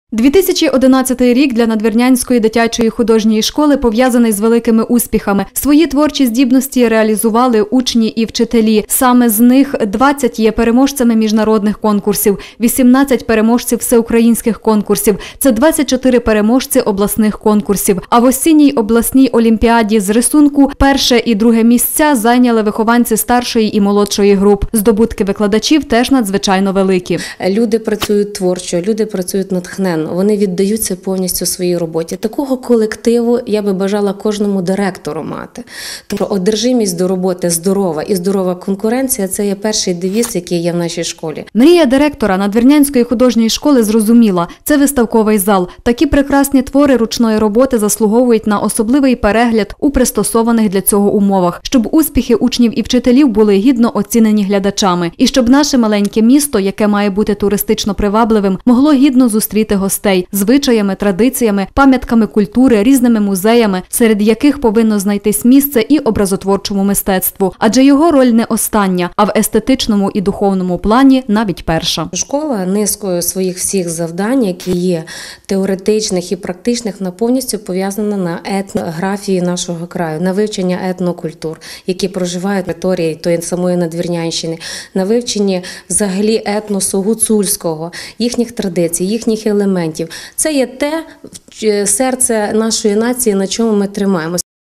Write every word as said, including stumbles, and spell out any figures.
дві тисячі одинадцятий рік для Надвірнянської дитячої художньої школи пов'язаний з великими успіхами. Свої творчі здібності реалізували учні і вчителі. Саме з них двадцять є переможцями міжнародних конкурсів, вісімнадцять переможців всеукраїнських конкурсів, це двадцять чотири переможці обласних конкурсів. А в осінній обласній олімпіаді з рисунку перше і друге місця зайняли вихованці старшої і молодшої груп. Здобутки викладачів теж надзвичайно великі. Люди працюють творчо, люди працюють натхненно. Вони віддаються повністю своїй роботі. Такого колективу я би бажала кожному директору мати. Тому одержимість до роботи здорова і здорова конкуренція – це є перший девіз, який є в нашій школі. Мрія директора Надвірнянської художньої школи зрозуміла – це виставковий зал. Такі прекрасні твори ручної роботи заслуговують на особливий перегляд у пристосованих для цього умовах, щоб успіхи учнів і вчителів були гідно оцінені глядачами. І щоб наше маленьке місто, яке має бути туристично привабливим, могло гідно зустріти гостей. Звичаями, традиціями, пам'ятками культури, різними музеями, серед яких повинно знайтись місце і образотворчому мистецтву. Адже його роль не остання, а в естетичному і духовному плані навіть перша. Школа низкою своїх всіх завдань, які є теоретичних і практичних, вона повністю пов'язана на етнографії нашого краю, на вивчення етнокультур, які проживають на території тої самої Надвірнянщини, на вивченні взагалі етносу гуцульського, їхніх традицій, їхніх елементів. Це є те серце нашої нації, на чому ми тримаємося.